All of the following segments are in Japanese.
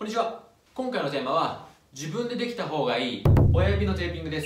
こんにちは。今回のテーマは自分でできた方がいい親指のテーピングです。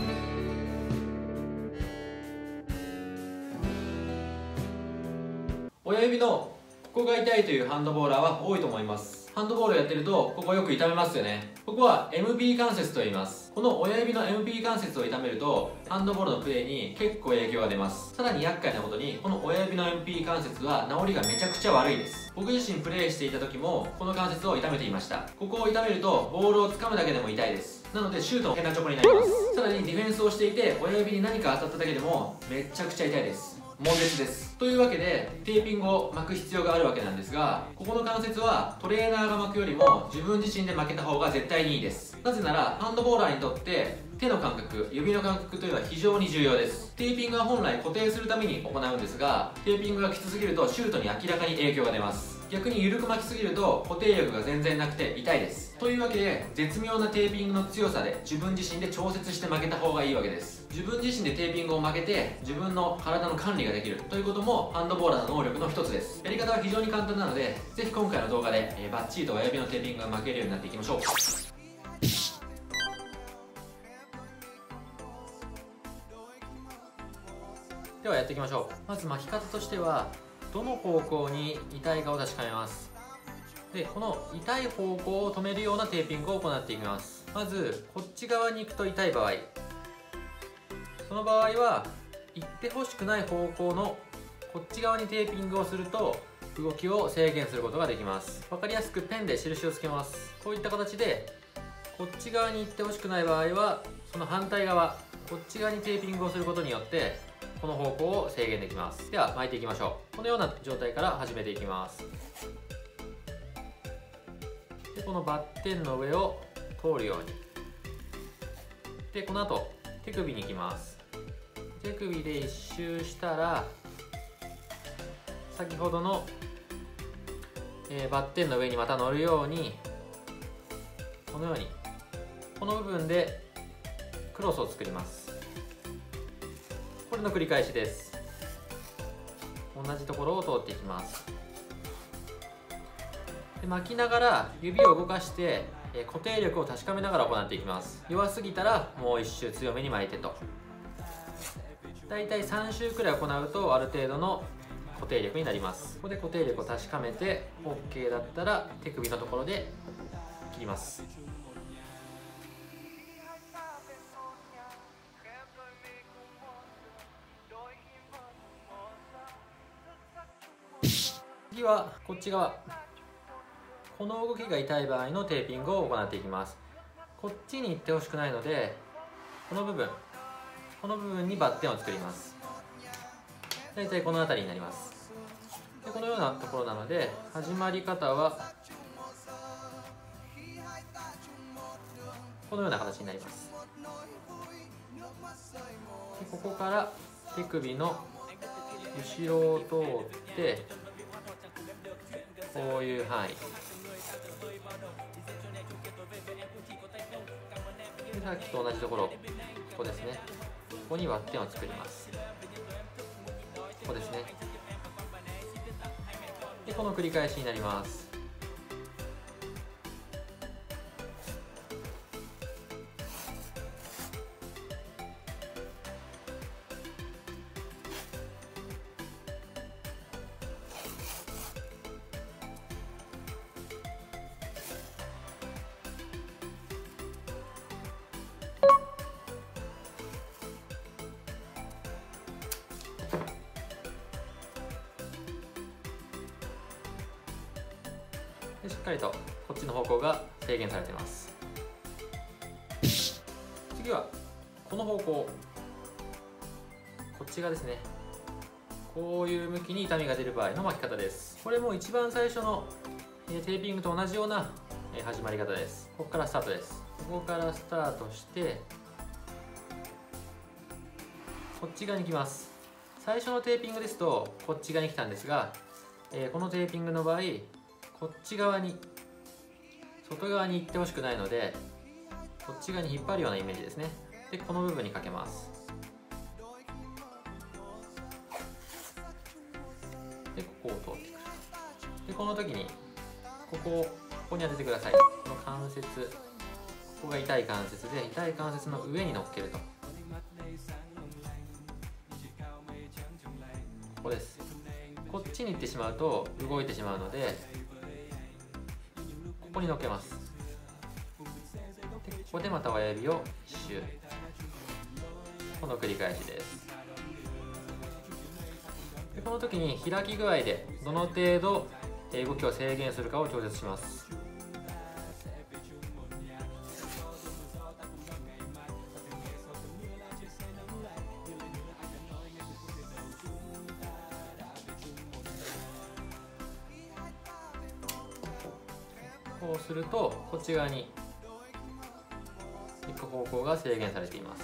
親指のここが痛いというハンドボーラーは多いと思います。ハンドボールやってるとここよく痛めますよね。ここは MP 関節と言います。この親指の MP 関節を痛めるとハンドボールのプレーに結構影響が出ます。さらに厄介なことにこの親指の MP 関節は治りがめちゃくちゃ悪いです。僕自身プレーしていた時もこの関節を痛めていました。ここを痛めるとボールを掴むだけでも痛いです。なのでシュートもヘナチョコになります。さらにディフェンスをしていて親指に何か当たっただけでもめちゃくちゃ痛いです。悶絶です。というわけでテーピングを巻く必要があるわけなんですが、ここの関節はトレーナーが巻くよりも自分自身で巻けた方が絶対にいいです。なぜならハンドボーラーにとって手の感覚、指の感覚というのは非常に重要です。テーピングは本来固定するために行うんですが、テーピングがきつすぎるとシュートに明らかに影響が出ます。逆に緩く巻きすぎると固定力が全然なくて痛いです。というわけで絶妙なテーピングの強さで自分自身で調節して巻けた方がいいわけです。自分自身でテーピングを巻けて自分の体の管理ができるということもハンドボーラーの能力の一つです。やり方は非常に簡単なので、ぜひ今回の動画でバッチリと親指のテーピングが巻けるようになっていきましょう。ではやっていきましょう。まず巻き方としてはどの方向に痛いかを確かめます。でこの痛い方向を止めるようなテーピングを行っていきます。まずこっち側に行くと痛い場合、その場合は行ってほしくない方向のこっち側にテーピングをすると動きを制限することができます。分かりやすくペンで印をつけます。こういった形でこっち側に行ってほしくない場合はその反対側、こっち側にテーピングをすることによってこの方向を制限できます。では巻いていきましょう。このような状態から始めていきます。でこのバッテンの上を通るように、でこの後手首に行きます。手首で一周したら先ほどの、バッテンの上にまた乗るように、このようにこの部分でクロスを作ります。これの繰り返しです。同じところを通っていきます。で巻きながら指を動かして、固定力を確かめながら行っていきます。弱すぎたらもう一周強めに巻いてと、だいたい3周くらい行うとある程度の固定力になります。ここで固定力を確かめて OK だったら手首のところで切ります。次はこっち側、この動きが痛い場合のテーピングを行っていきます。こっちに行ってほしくないのでこの部分にバッテンを作ります。だいたいこの辺りになります。でこのようなところなので始まり方はこのような形になります。でここから手首の後ろを通ってこういう範囲で、さっきと同じところ、ここですね。ここにバッテンを作ります。ここですね。でこの繰り返しになります。でしっかりとこっちの方向が制限されています。次はこの方向、こっち側ですね。こういう向きに痛みが出る場合の巻き方です。これも一番最初のテーピングと同じような始まり方です。ここからスタートです。ここからスタートしてこっち側に行きます。最初のテーピングですとこっち側に来たんですが、このテーピングの場合こっち側に、外側に行ってほしくないのでこっち側に引っ張るようなイメージですね。でこの部分にかけます。でここを通ってくる。でこの時にここをこに当ててください。この関節、ここが痛い関節で、痛い関節の上に乗っけると。ここです。こっちに行ってしまうと動いてしまうので、ここに乗っけます。でここでまた親指を一周、この繰り返しです。でこの時に開き具合でどの程度動きを制限するかを調節します。こうするとこっち側に行く方向が制限されています。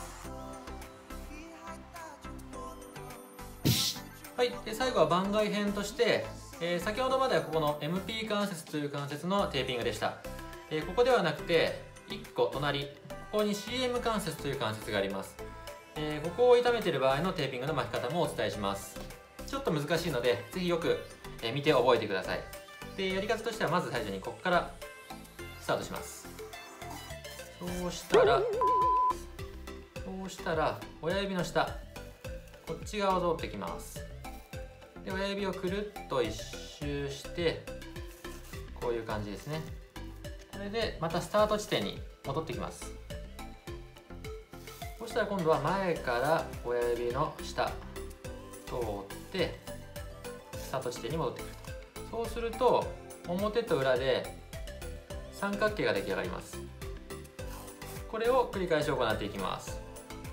はい、で最後は番外編として、先ほどまではここの MP 関節という関節のテーピングでした。ここではなくて1個隣、ここに CM 関節という関節があります。ここを痛めている場合のテーピングの巻き方もお伝えします。ちょっと難しいのでぜひよく見て覚えてください。でやり方としてはまず最初にここからスタートします。そうしたら親指の下、こっち側を通ってきます。で親指をくるっと一周してこういう感じですね。これでまたスタート地点に戻ってきます。そしたら今度は前から親指の下通ってスタート地点に戻ってくる。そうすると表と裏で三角形が出来上がります。これを繰り返し行っていきます。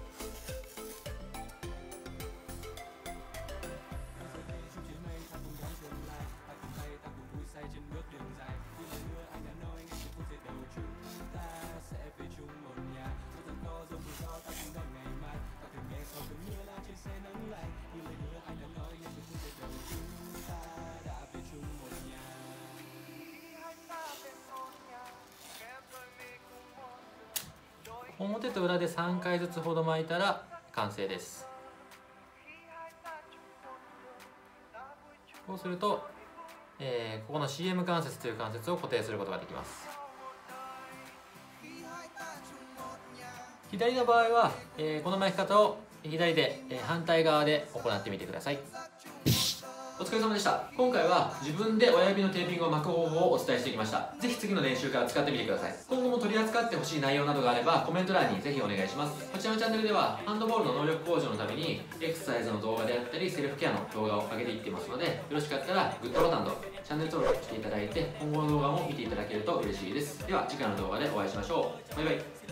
表と裏で3回ずつほど巻いたら完成です。こうすると、ここの CM 関節という関節を固定することができます。左の場合は、この巻き方を左で、反対側で行ってみてください。お疲れ様でした。今回は自分で親指のテーピングを巻く方法をお伝えしてきました。ぜひ次の練習から使ってみてください。今後も取り扱ってほしい内容などがあればコメント欄にぜひお願いします。こちらのチャンネルではハンドボールの能力向上のためにエクササイズの動画であったりセルフケアの動画を上げていってますので、よろしかったらグッドボタンとチャンネル登録していただいて今後の動画も見ていただけると嬉しいです。では次回の動画でお会いしましょう。バイバイ。